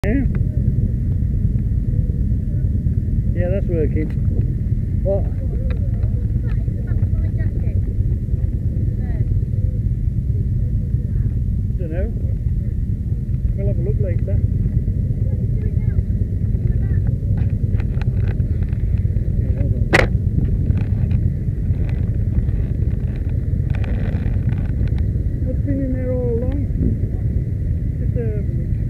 Yeah, yeah, that's working. What? Don't know. We'll have a look later. Yeah, hold on. What's been in there all along? Just a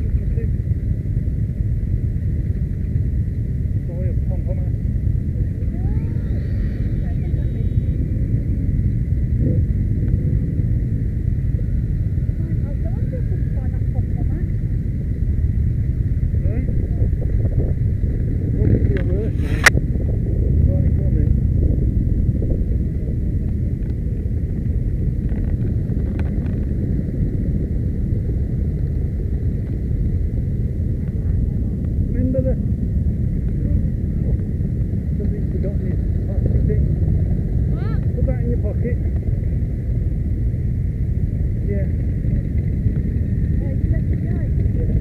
boy of pom-pom. Remember somebody's forgotten his plastic thing? What? Put that in your pocket. Yeah. Oh, you left it behind? Yeah.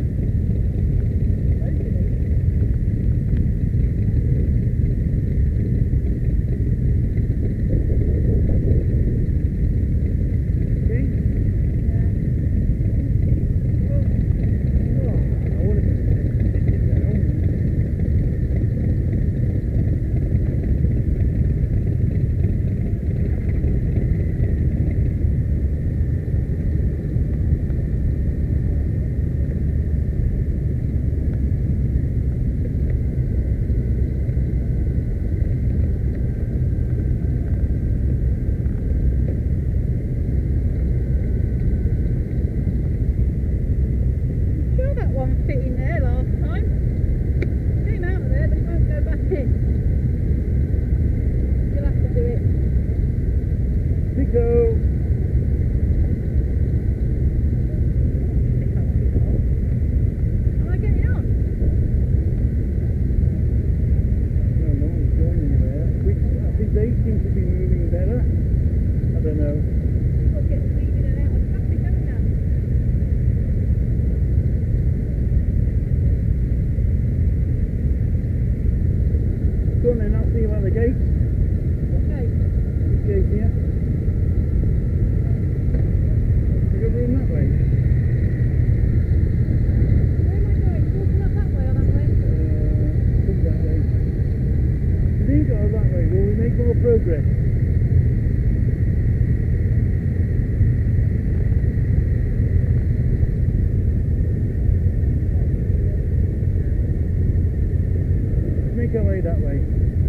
Fit in there last time. Came out of there, but it won't go back in. You'll have to do it. Pico. Am I getting on? No, no one's going anywhere. I think they seem to be moving better. I don't know. You've got to get weaving and out of traffic, haven't you? Go on then, I'll see you at the gate. What gate? This gate here. We're going that way. Where am I going? Walking up that way or that way? Come that way. You think go that way, will we make more progress? Make our way that way.